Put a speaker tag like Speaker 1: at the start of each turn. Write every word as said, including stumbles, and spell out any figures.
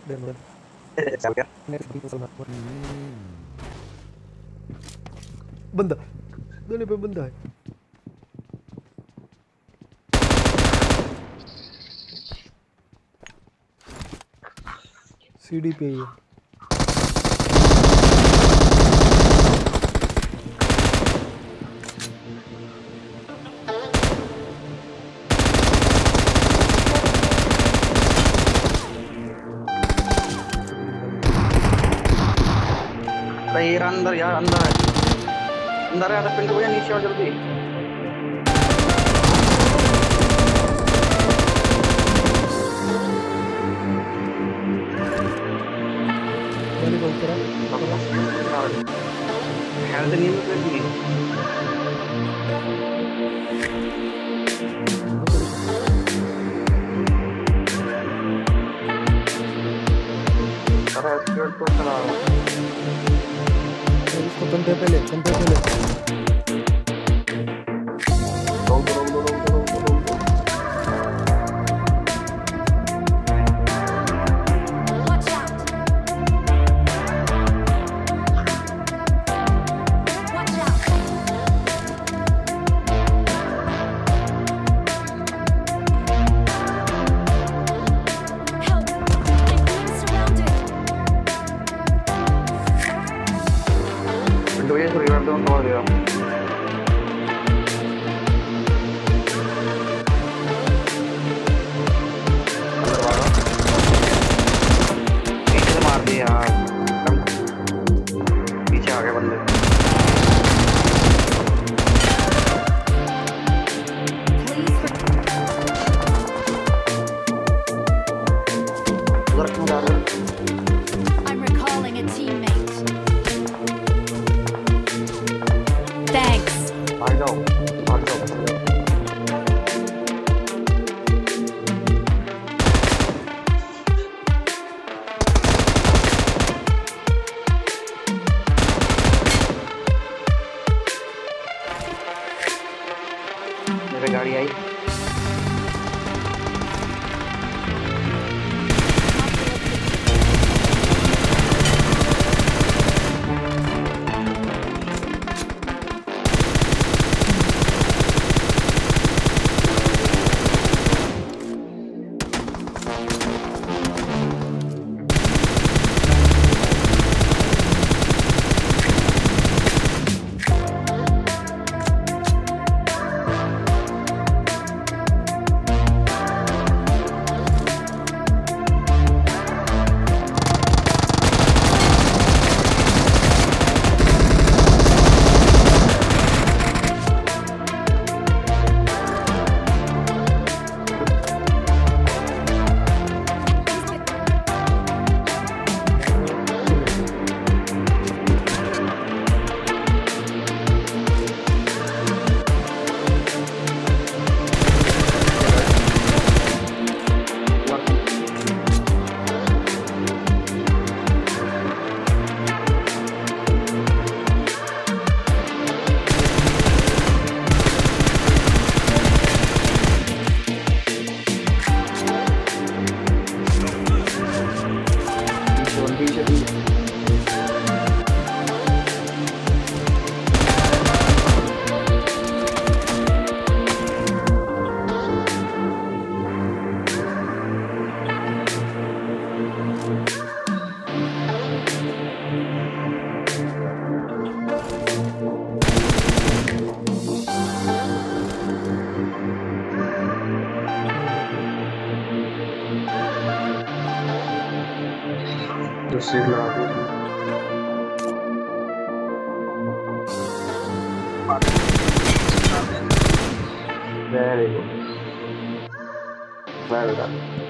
Speaker 1: Dan बंदा दोनों पे बंदा है सीढ़ी पे ही है
Speaker 2: यार अंदर यार अंदर है अंदर है तो पिंटू भैया नीचे आओ जल्दी
Speaker 1: वाली को ऊपर
Speaker 2: हेल्थ नहीं मिलती अरे स्पीड तो चला
Speaker 1: इसको बंदे पे ले बंदे पे ले
Speaker 3: I'm recalling a teammate. Thanks.
Speaker 2: I know. I know. मेरे गाड़ी आई तो सीट लगा दी वेरी गुड वेल डन